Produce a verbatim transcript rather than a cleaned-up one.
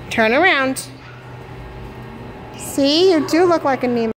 Turn around. See, you do look like a Nemo.